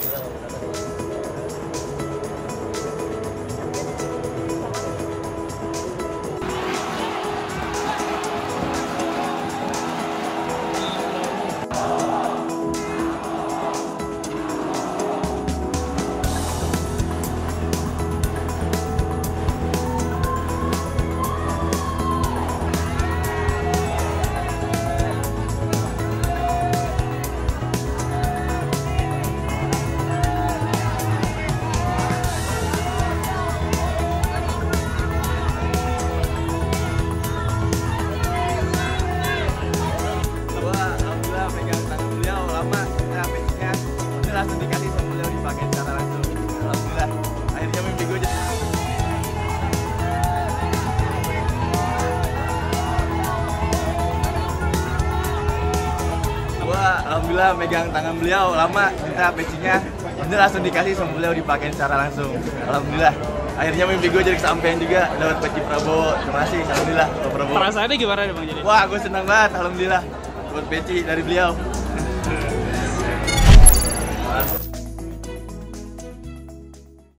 Langsung dikasih sama beliau, dipakai secara langsung. Alhamdulillah, akhirnya mimpi gue jadi. Gua alhamdulillah megang tangan beliau lama, minta pecinya, ini langsung dikasih sama beliau, dipakai secara langsung. Alhamdulillah, akhirnya mimpi gue jadi kesampaian juga, dapat peci Prabowo. Terima kasih, alhamdulillah Pak Prabowo. Perasaannya gimana nih Bang jadi? Wah, gue senang banget, alhamdulillah, dapat peci dari beliau.